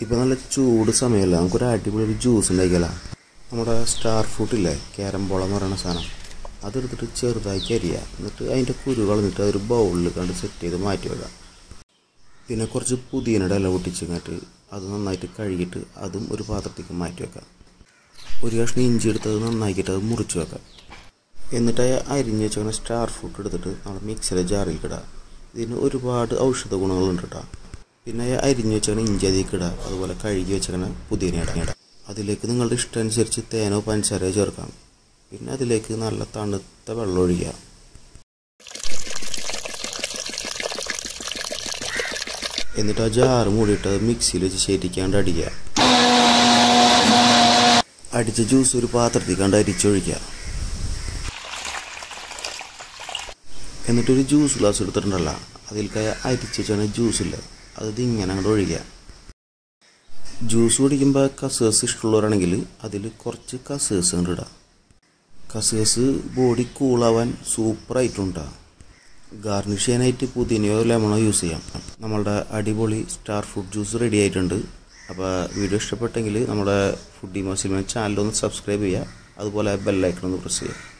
ഇപ്പോൾ നല്ല ചൂട് സമയമല്ല, നമുക്കൊരു അടിപൊളി ഒരു ജ്യൂസ് ഉണ്ടാക്കിയാലോ. നമ്മുടെ സ്റ്റാർ ഫ്രൂട്ടില്ലേ, ക്യാരംബോള എന്ന് പറയുന്ന സാധനം, അതെടുത്തിട്ട് ചെറുതാക്കി അരിയുക. എന്നിട്ട് അതിൻ്റെ കുരു കളഞ്ഞിട്ട് അതൊരു ബൗളിൽ കണ്ട് സെറ്റ് ചെയ്ത് മാറ്റി വെക്കാം. പിന്നെ കുറച്ച് പുതിയനയുടെ ഇല പൊട്ടിച്ചിങ്ങാട്ട് അത് നന്നായിട്ട് കഴുകിയിട്ട് അതും ഒരു പാത്രത്തേക്ക് മാറ്റി വെക്കാം. ഒരു കഷ്ണം ഇഞ്ചി എടുത്തത് നന്നാക്കിയിട്ട് അത് മുറിച്ച് വെക്കാം. എന്നിട്ട് അരിഞ്ഞ് വെച്ചങ്ങനെ സ്റ്റാർ ഫ്രൂട്ട് എടുത്തിട്ട് നമ്മൾ മിക്സിയുടെ ജാറിൽ ഇടുക. ഇതിന് ഒരുപാട് ഔഷധ ഗുണങ്ങളുണ്ട് കേട്ടോ. പിന്നെ അരിഞ്ഞ് വെച്ചാൽ ഇഞ്ചി അതിലേക്ക് ഇടുക. അതുപോലെ കഴുകി വെച്ചാൽ പുതിന ഇടുക. അതിലേക്ക് നിങ്ങളുടെ ഇഷ്ടമനുസരിച്ച് തേനോ പഞ്ചസാരയോ ചേർക്കാം. പിന്നെ അതിലേക്ക് നല്ല തണുത്ത വെള്ളം ഒഴിക്കുക. എന്നിട്ട് ആ ജാറ് മൂടിയിട്ട് മിക്സിയിൽ വെച്ച് ശരിക്കാണ്ട് അടിക്കുക. അടിച്ച ജ്യൂസ് ഒരു പാത്രത്തിൽ കണ്ട് അരിച്ചൊഴിക്കുക. എന്നിട്ടൊരു ജ്യൂസ് ഗ്ലാസ് എടുത്തിട്ടുണ്ടല്ലോ, അതിലേക്ക് അരിച്ച് വെച്ചാൽ ജ്യൂസില്ല അത് ഇങ്ങനെ അങ്ങോട്ട് ഒഴിക്കുക. ജ്യൂസ് കുടിക്കുമ്പോൾ കസേസ് ഇഷ്ടമുള്ളവരാണെങ്കിൽ അതിൽ കുറച്ച് കസേസ് കൊണ്ട് ഇടാം. കസേസ് ബോഡി കൂളാവാൻ സൂപ്പറായിട്ടുണ്ടാകും. ഗാർണിഷ് ചെയ്യാനായിട്ട് പുതിനയോ ലെമണോ യൂസ് ചെയ്യാം. നമ്മളുടെ അടിപൊളി സ്റ്റാർ ഫ്രൂട്ട് ജ്യൂസ് റെഡി ആയിട്ടുണ്ട്. അപ്പോൾ വീഡിയോ ഇഷ്ടപ്പെട്ടെങ്കിൽ നമ്മുടെ ഫുഡി മസിൽമാൻ ചാനലൊന്ന് സബ്സ്ക്രൈബ് ചെയ്യുക. അതുപോലെ ബെല്ലൈക്കൺ ഒന്ന് പ്രസ് ചെയ്യുക.